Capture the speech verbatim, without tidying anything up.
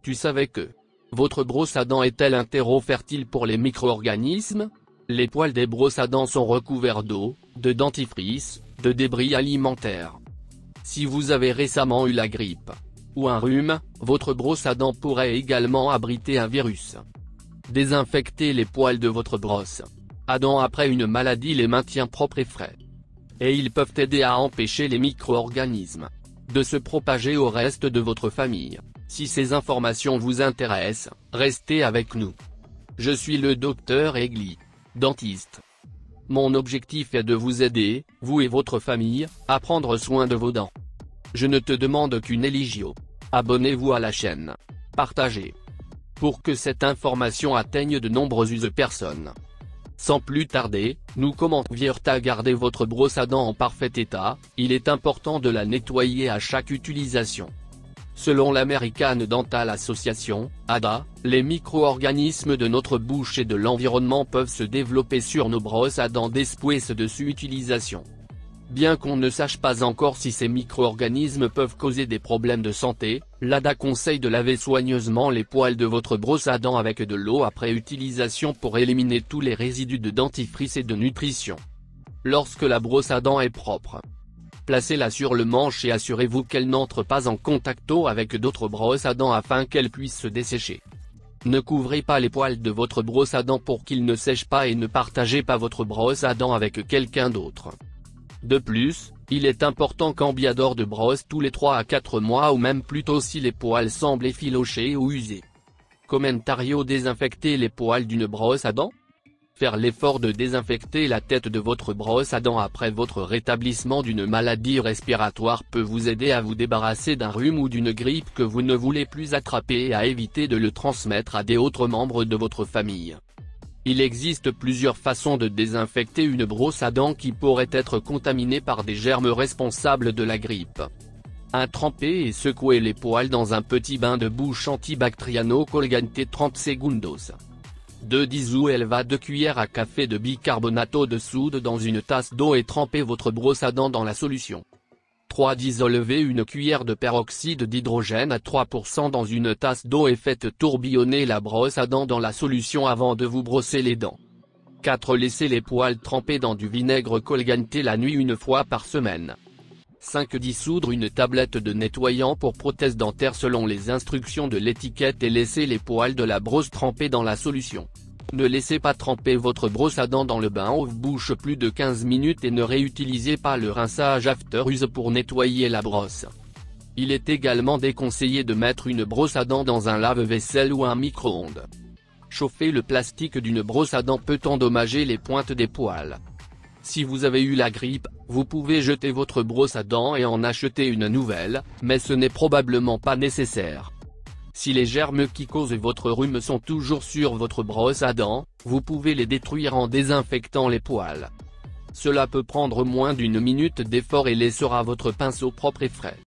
Tu savais que votre brosse à dents est-elle un terreau fertile pour les micro-organismes? Les poils des brosses à dents sont recouverts d'eau, de dentifrice, de débris alimentaires. Si vous avez récemment eu la grippe ou un rhume, votre brosse à dents pourrait également abriter un virus. Désinfectez les poils de votre brosse à dents après une maladie les maintient propres et frais. Et ils peuvent aider à empêcher les micro-organismes de se propager au reste de votre famille. Si ces informations vous intéressent, restez avec nous. Je suis le docteur Egli, dentiste. Mon objectif est de vous aider, vous et votre famille, à prendre soin de vos dents. Je ne te demande qu'une éligio. Abonnez-vous à la chaîne. Partagez. Pour que cette information atteigne de nombreuses personnes. Sans plus tarder, nous commençons à garder votre brosse à dents en parfait état. Il est important de la nettoyer à chaque utilisation. Selon l'American Dental Association, A D A, les micro-organismes de notre bouche et de l'environnement peuvent se développer sur nos brosses à dents después de su utilisation. Bien qu'on ne sache pas encore si ces micro-organismes peuvent causer des problèmes de santé, l'A D A conseille de laver soigneusement les poils de votre brosse à dents avec de l'eau après utilisation pour éliminer tous les résidus de dentifrice et de nutrition. Lorsque la brosse à dents est propre, placez-la sur le manche et assurez-vous qu'elle n'entre pas en contact avec d'autres brosses à dents afin qu'elle puisse se dessécher. Ne couvrez pas les poils de votre brosse à dents pour qu'ils ne sèchent pas et ne partagez pas votre brosse à dents avec quelqu'un d'autre. De plus, il est important qu'Ambiador de brosse tous les trois à quatre mois ou même plus tôt si les poils semblent effilochés ou usés. Commentario: désinfecter les poils d'une brosse à dents? Faire l'effort de désinfecter la tête de votre brosse à dents après votre rétablissement d'une maladie respiratoire peut vous aider à vous débarrasser d'un rhume ou d'une grippe que vous ne voulez plus attraper et à éviter de le transmettre à des autres membres de votre famille. Il existe plusieurs façons de désinfecter une brosse à dents qui pourrait être contaminée par des germes responsables de la grippe. un Tremper et secouer les poils dans un petit bain de bouche antibacteriano colgante trente segundos. deux Disuelva deux cuillères à café de bicarbonate de soude dans une tasse d'eau et trempez votre brosse à dents dans la solution. trois Dissolvez une cuillère de peroxyde d'hydrogène à trois pour cent dans une tasse d'eau et faites tourbillonner la brosse à dents dans la solution avant de vous brosser les dents. quatre Laissez les poils trempés dans du vinaigre colgante la nuit une fois par semaine. cinq Dissoudre une tablette de nettoyant pour prothèse dentaire selon les instructions de l'étiquette et laissez les poils de la brosse trempés dans la solution. Ne laissez pas tremper votre brosse à dents dans le bain ou bouche plus de quinze minutes et ne réutilisez pas le rinçage after use pour nettoyer la brosse. Il est également déconseillé de mettre une brosse à dents dans un lave-vaisselle ou un micro-ondes. Chauffer le plastique d'une brosse à dents peut endommager les pointes des poils. Si vous avez eu la grippe, vous pouvez jeter votre brosse à dents et en acheter une nouvelle, mais ce n'est probablement pas nécessaire. Si les germes qui causent votre rhume sont toujours sur votre brosse à dents, vous pouvez les détruire en désinfectant les poils. Cela peut prendre moins d'une minute d'effort et laissera votre pinceau propre et frais.